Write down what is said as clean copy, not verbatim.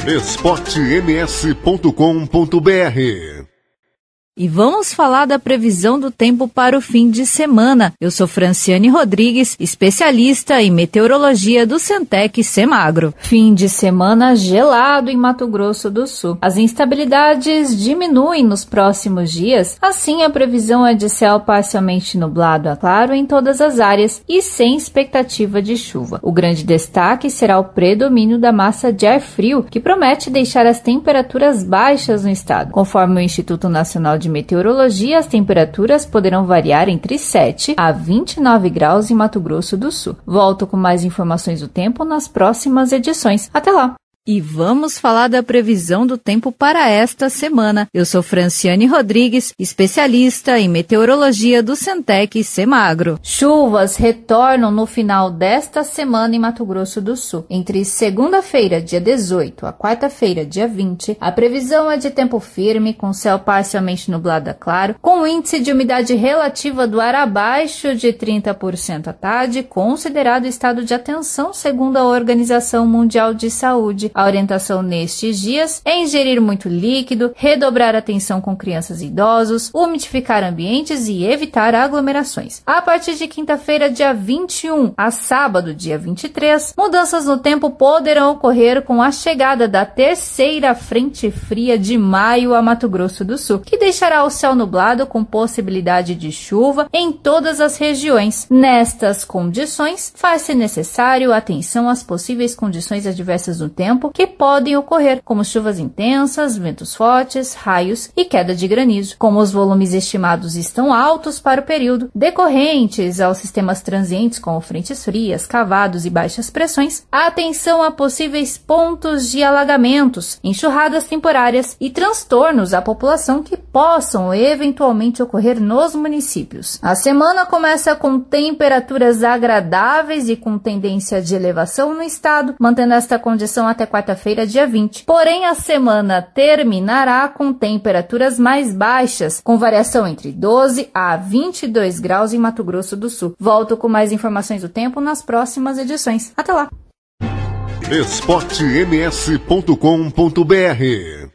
esportems.com.br. E vamos falar da previsão do tempo para o fim de semana. Eu sou Franciane Rodrigues, especialista em meteorologia do Centec Semagro. Fim de semana gelado em Mato Grosso do Sul. As instabilidades diminuem nos próximos dias, assim a previsão é de céu parcialmente nublado a claro em todas as áreas e sem expectativa de chuva. O grande destaque será o predomínio da massa de ar frio, que promete deixar as temperaturas baixas no estado. Conforme o Instituto Nacional de Meteorologia, as temperaturas poderão variar entre 7 a 29 graus em Mato Grosso do Sul. Volto com mais informações do tempo nas próximas edições. Até lá! E vamos falar da previsão do tempo para esta semana. Eu sou Franciane Rodrigues, especialista em meteorologia do Centec Semagro. Chuvas retornam no final desta semana em Mato Grosso do Sul. Entre segunda-feira, dia 18, a quarta-feira, dia 20, a previsão é de tempo firme, com céu parcialmente nublado a claro, com índice de umidade relativa do ar abaixo de 30% à tarde, considerado estado de atenção segundo a Organização Mundial de Saúde. A orientação nestes dias é ingerir muito líquido, redobrar atenção com crianças e idosos, umidificar ambientes e evitar aglomerações. A partir de quinta-feira, dia 21, a sábado, dia 23, mudanças no tempo poderão ocorrer com a chegada da terceira frente fria de maio a Mato Grosso do Sul, que deixará o céu nublado com possibilidade de chuva em todas as regiões. Nestas condições, faz-se necessário atenção às possíveis condições adversas do tempo que podem ocorrer, como chuvas intensas, ventos fortes, raios e queda de granizo. Como os volumes estimados estão altos para o período, decorrentes aos sistemas transientes como frentes frias, cavados e baixas pressões, atenção a possíveis pontos de alagamentos, enxurradas temporárias e transtornos à população que possam eventualmente ocorrer nos municípios. A semana começa com temperaturas agradáveis e com tendência de elevação no estado, mantendo esta condição até quarta-feira, dia 20. Porém, a semana terminará com temperaturas mais baixas, com variação entre 12 a 22 graus em Mato Grosso do Sul. Volto com mais informações do tempo nas próximas edições. Até lá! esportems.com.br